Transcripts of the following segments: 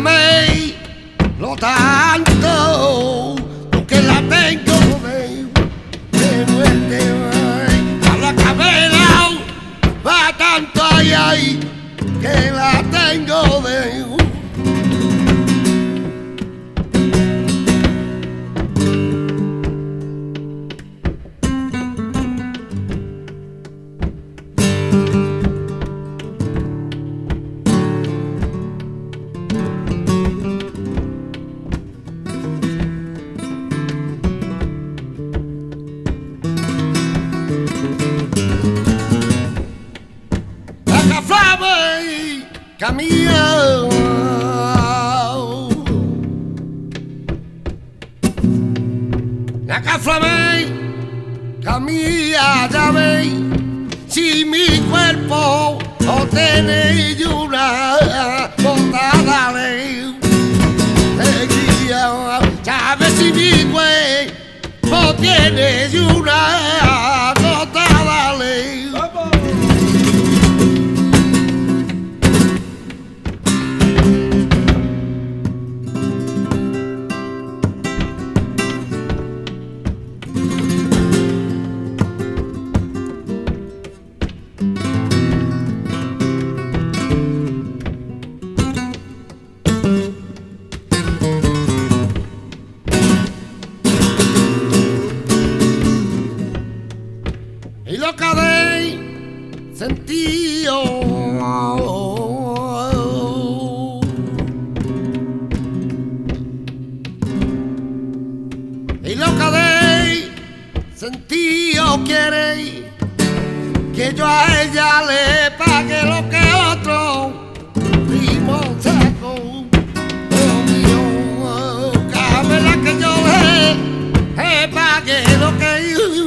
amé lo tanto, porque la tengo de muerte. A la cabeza va tanto ahí, que la tengo de... Camino, la caflame, camilla, ya veis, si mi cuerpo no tiene una botada de guía, sabes si mi cuerpo tiene una botada de... Y lo que de sentido y lo que de sentido quiere que yo a ella le pague lo que otro primo saco mío, cabe la que yo le pague lo que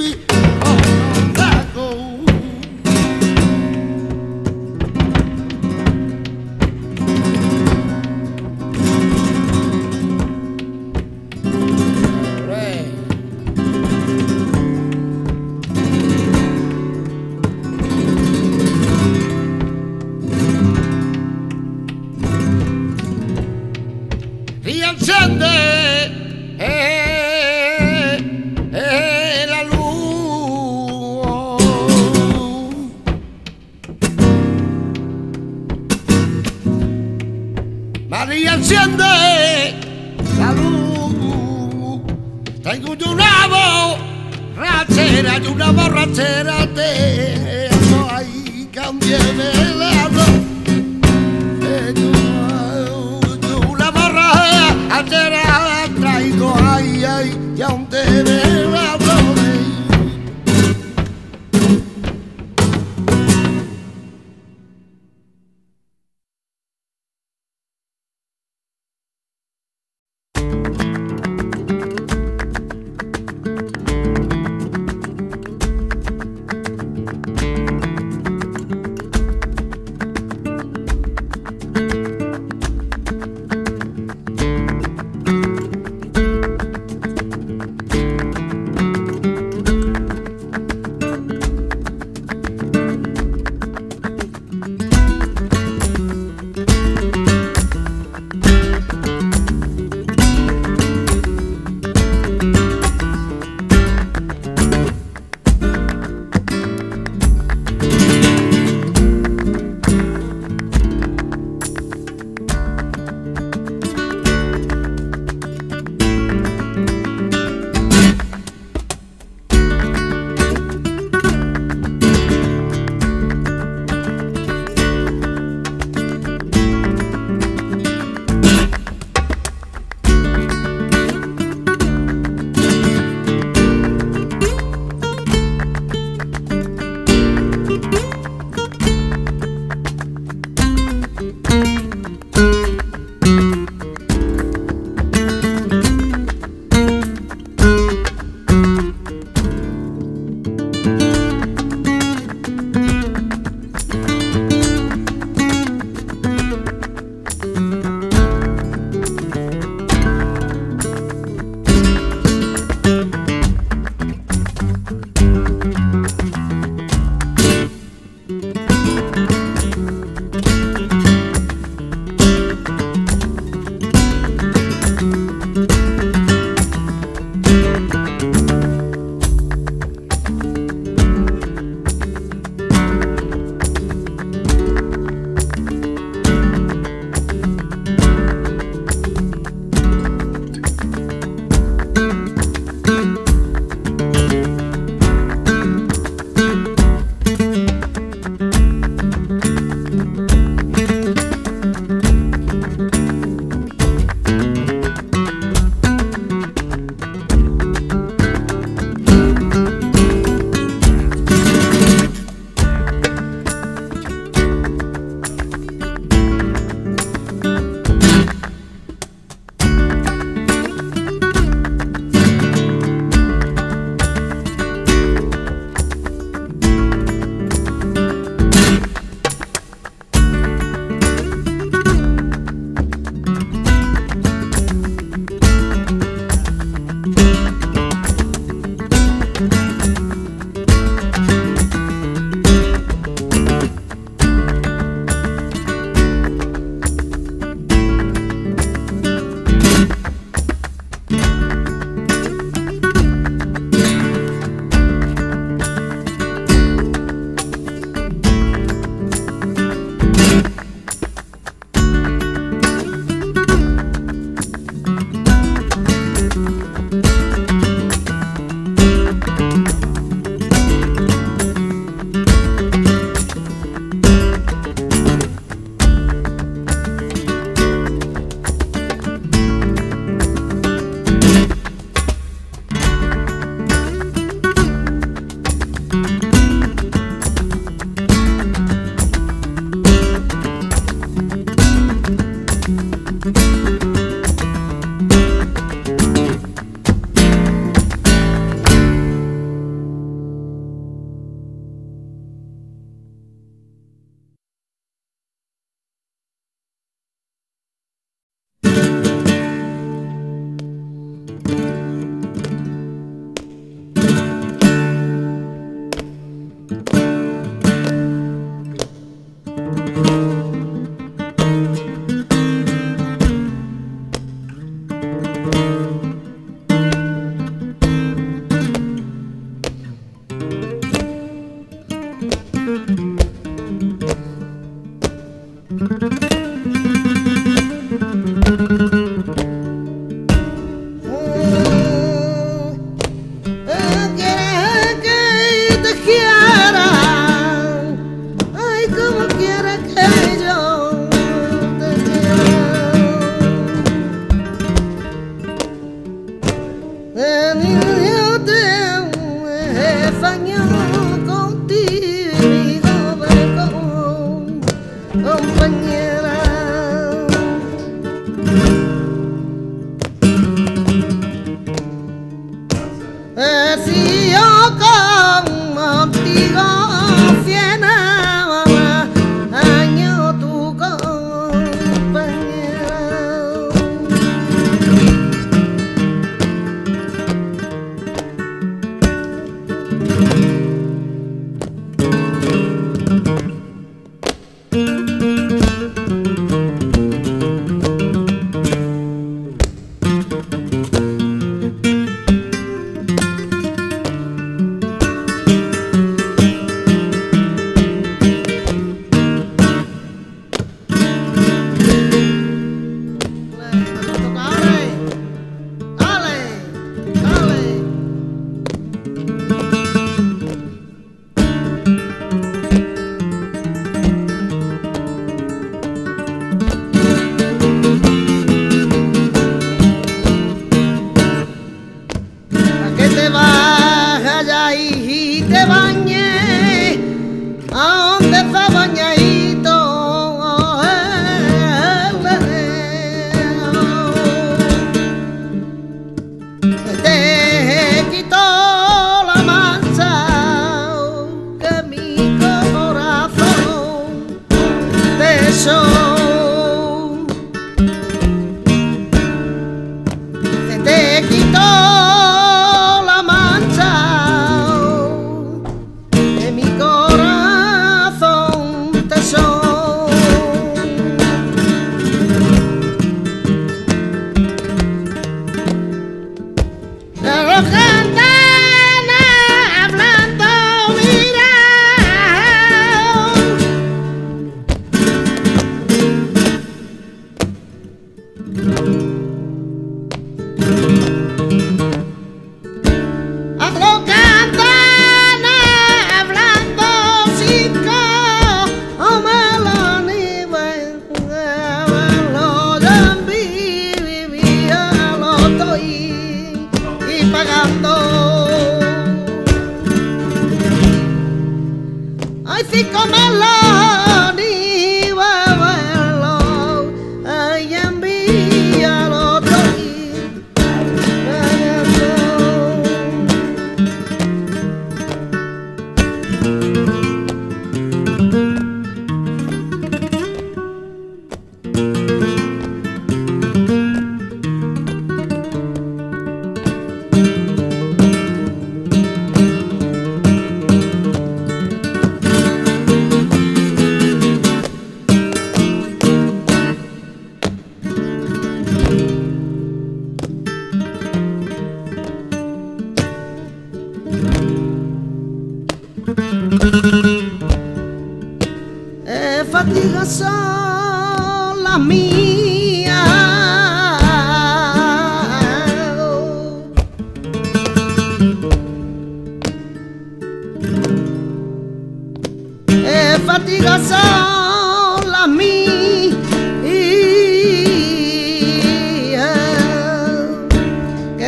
y enciende la luz. María, enciende la luz. Tengo una borrachera y una borrachera te ay, cambié de lado. Ayer traigo ay, ay, y aún te veo hablo de...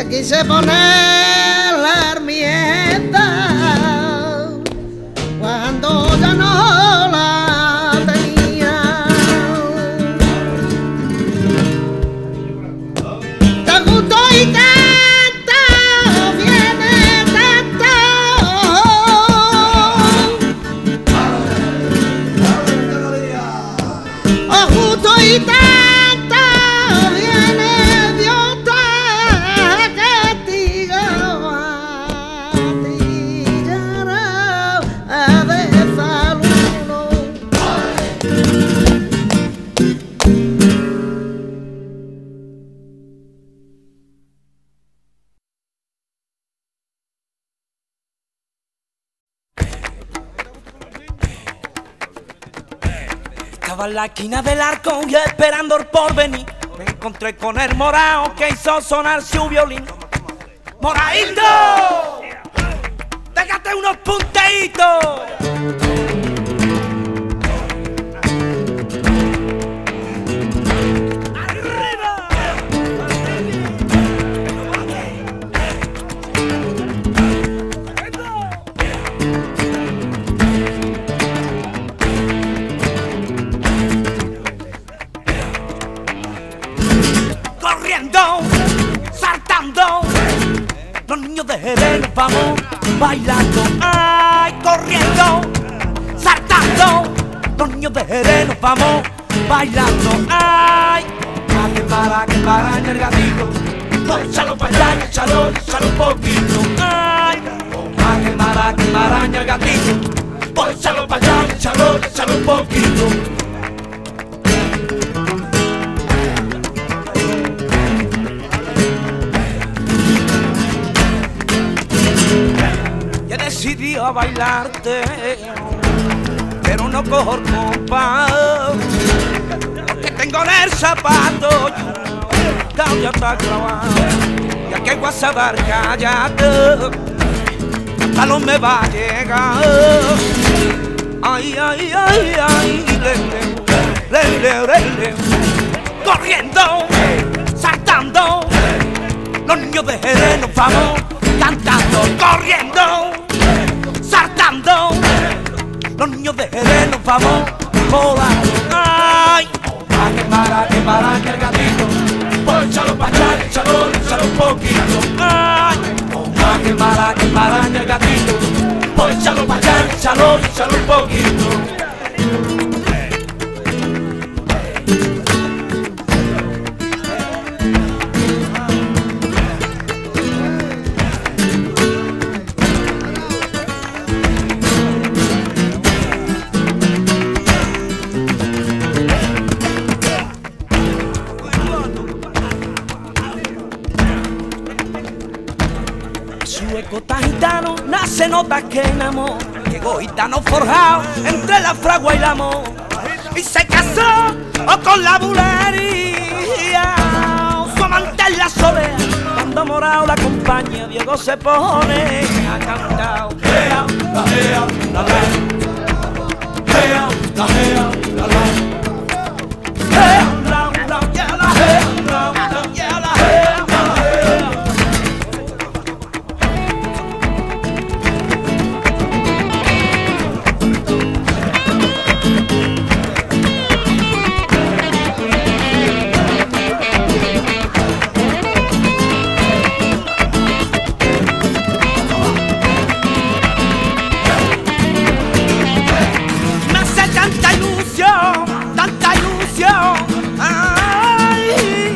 quise poner la herramienta cuando ya no la tenía. Te gustó y tanto, viene tanto. Oh, justo y tanto viene Dios te castigó a ti, ya de saludo. Estaba en la esquina del arco y esperando el porvenir. Me encontré con el morao que hizo sonar su violín. ¡Moraíto! ¡Pégate unos punteitos! Corriendo, saltando, los niños de Jerez nos vamos bailando. Ay, corriendo, saltando, los niños de Jerez nos vamos bailando. Ay, que para en el gatito, pues échalo para allá, échalo un poquito. Ay, que para en el gatito, pues échalo para allá, échalo un poquito. Decidí a bailarte, pero no cojo el compás, porque tengo en el zapato ya está clavado, y aquí hay guasadar, cállate, hasta no me va a llegar. Ay, ay, ay, ay, le. Corriendo, saltando, los niños de Jerez nos vamos cantando. Corriendo, saltando, los niños de Jerez nos vamos volando. Ay, que para que el gatito, pues échalo para allá, échalo un poquito. Ay, que para que el gatito, pues échalo para allá, échalo un poquito. Sueco gitano, nace nota que enamoró, llegó gitano forjado entre la fragua y la amor, y se casó con la bulería, su amante en la soledad, cuando morao la acompaña, Diego se pone a cantar. Tanta ilusión, ay,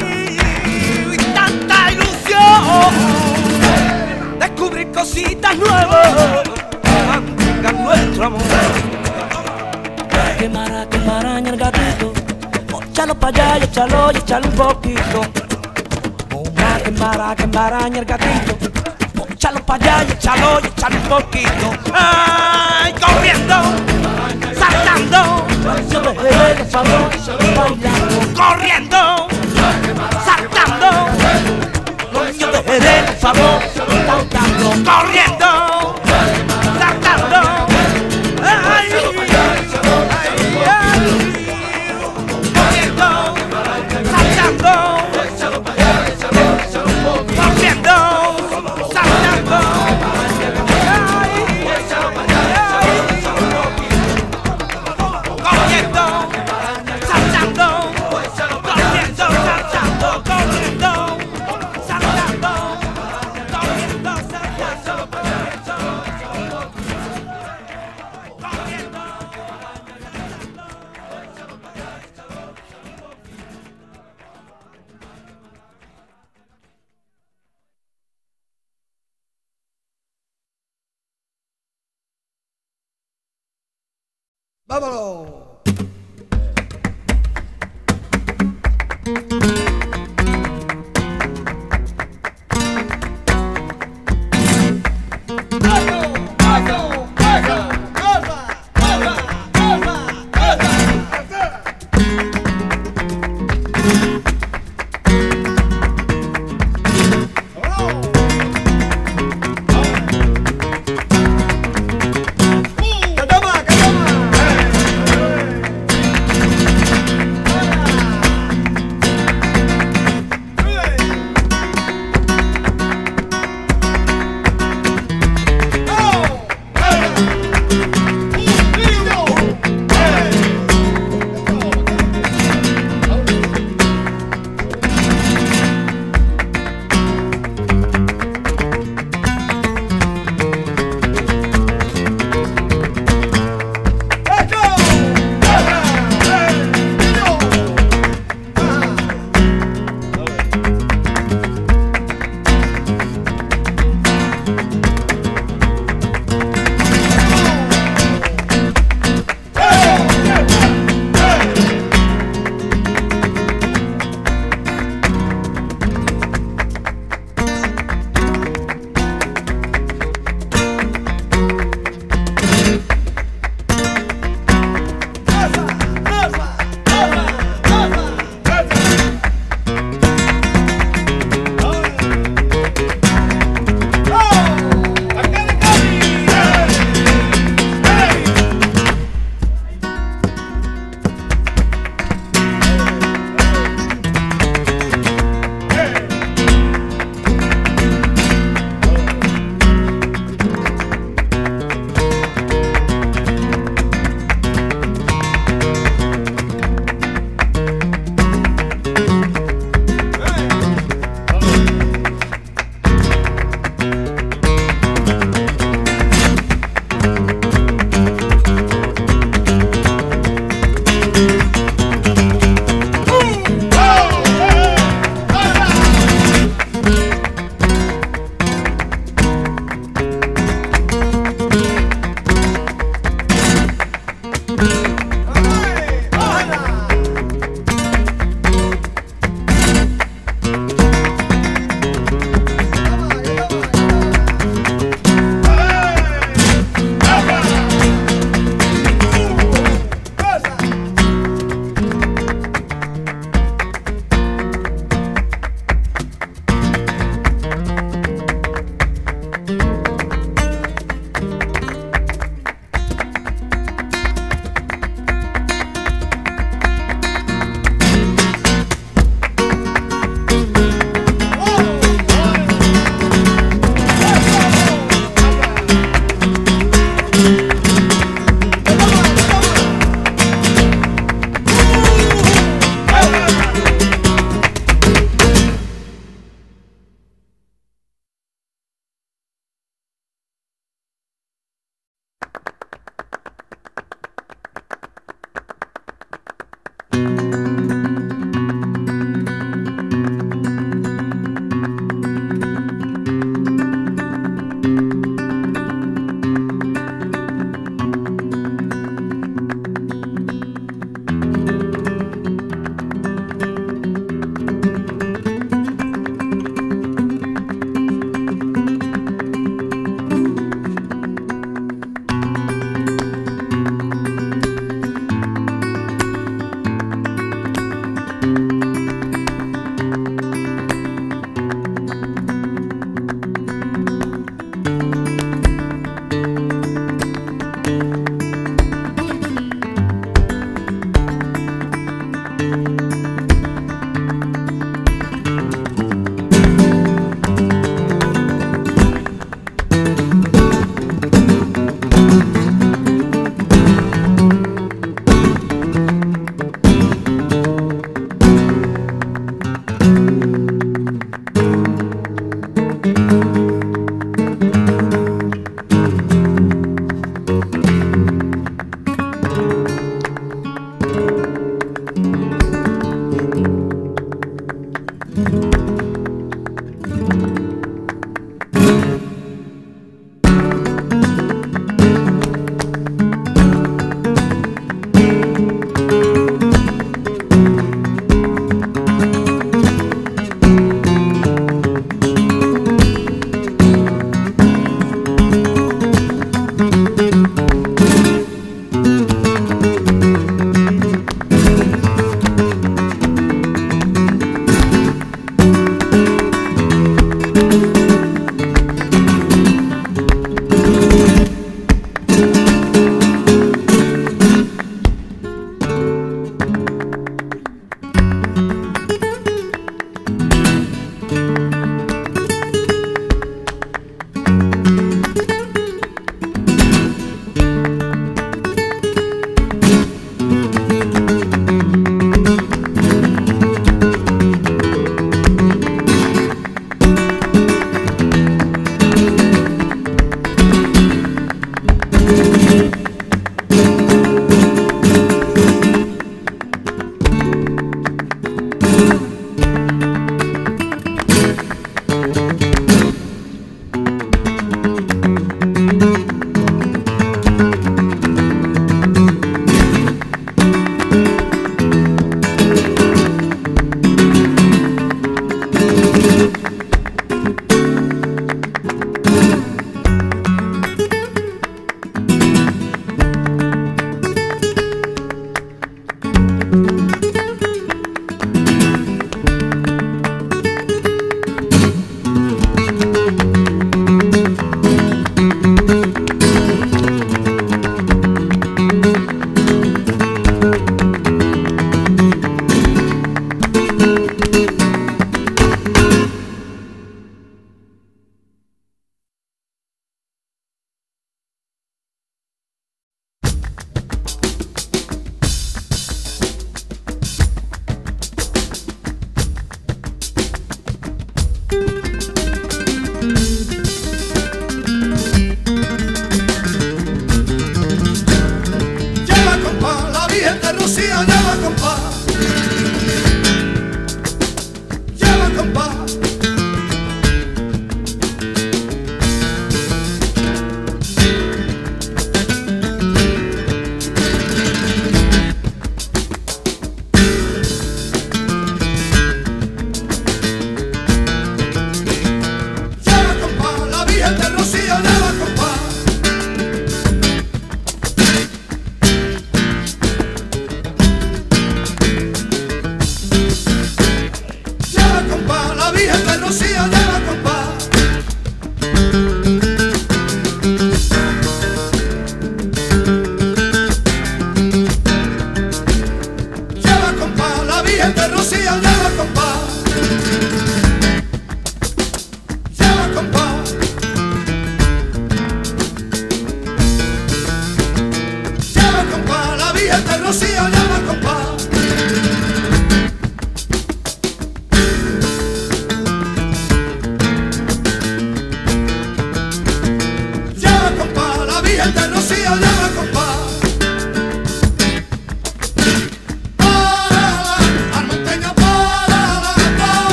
tanta ilusión, descubrir cositas nuevas, mantengan nuestro amor. Que maraña el gatito, échalo para allá y échalo un poquito. Que maraña el gatito, échalo para allá y échalo un poquito. Ay, corriendo, saltando, yo me bailando, corriendo, saltando, los niños de Jerez, por favor, cantando, corriendo, saltando, ay, corriendo, saltando, corriendo. Vámonos.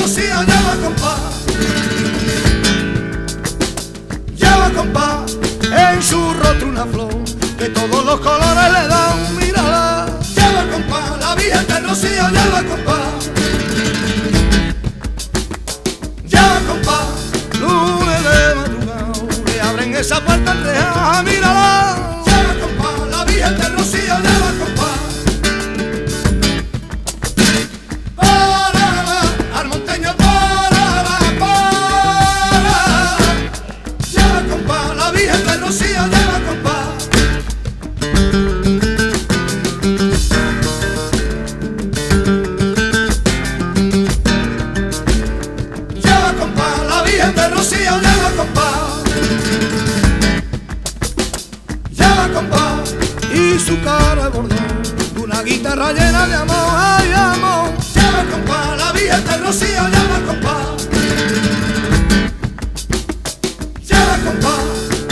rocío lleva compás. Lleva compás en su rostro una flor que todos los colores le dan, mírala. Lleva compás, la Virgen del Rocío lleva compás. Lleva compás, lunes de madrugada le abren esa puerta enrejada, mírala. Lleva compás, la Virgen del Rocío lleva compás. Guitarra llena de amor, ay amor. Lleva compás, la Virgen del Rocío lleva compás. Lleva compás.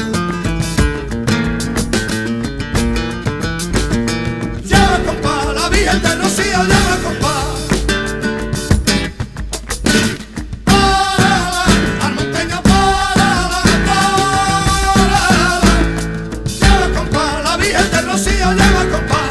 Lleva compás, la Virgen del Rocío lleva compás. Al monteño párala. Lleva compás, la Virgen del Rocío lleva compás.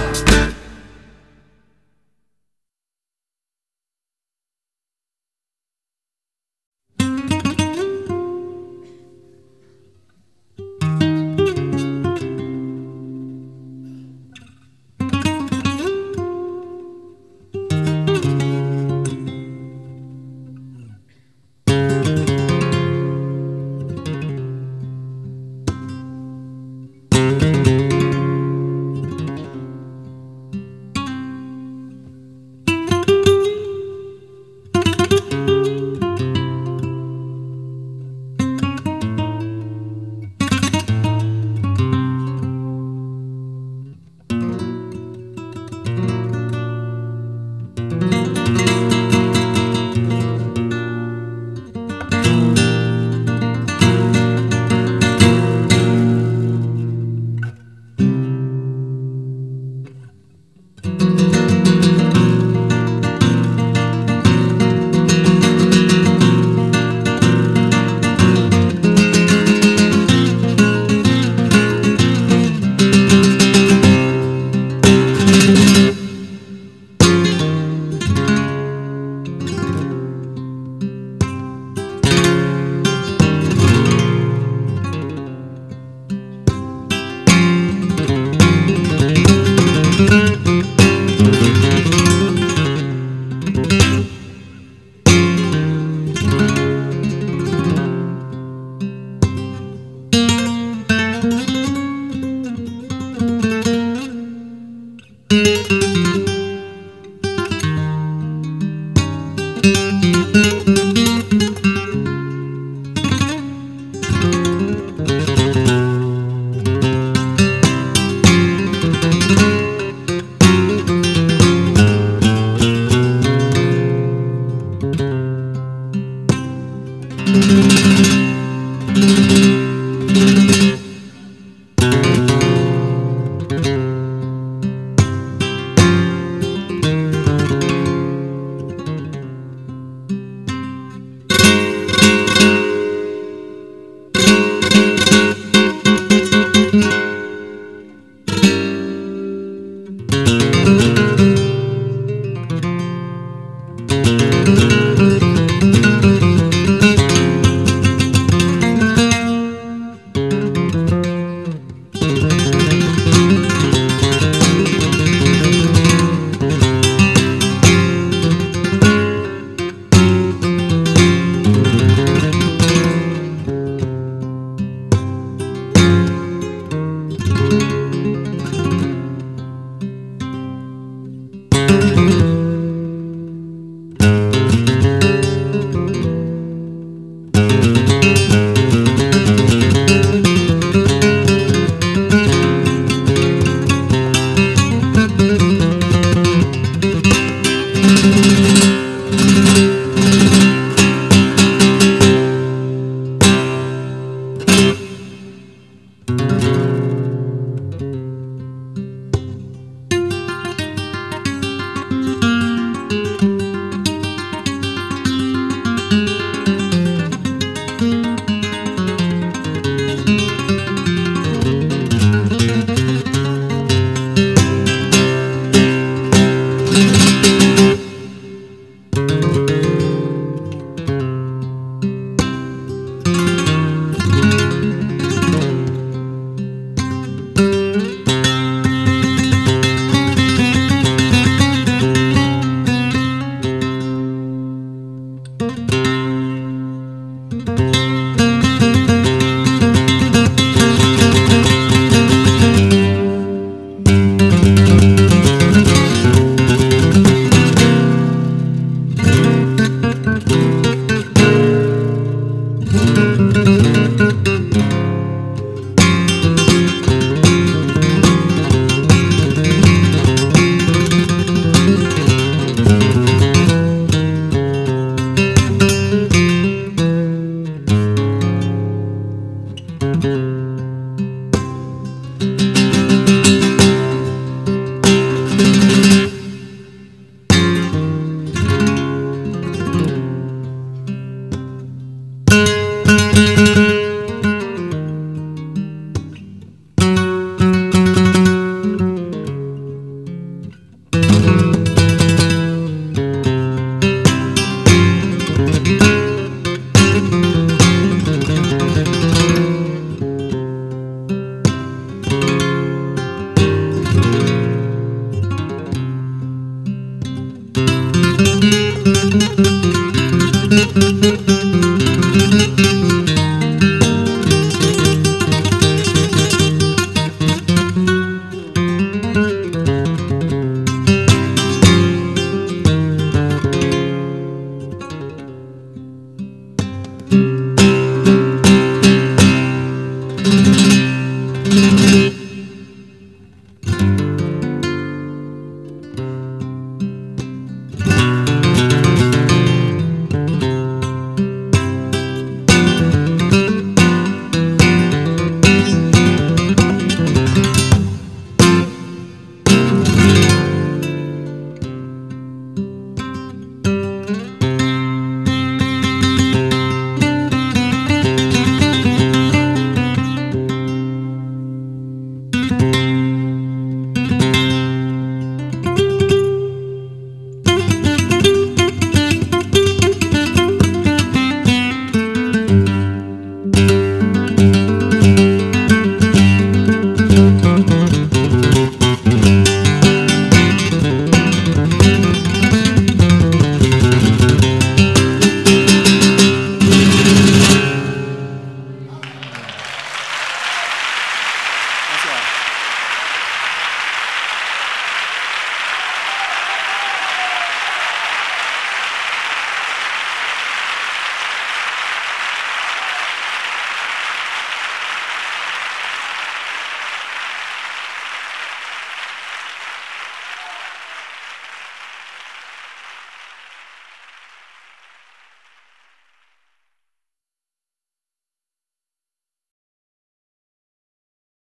Thank you.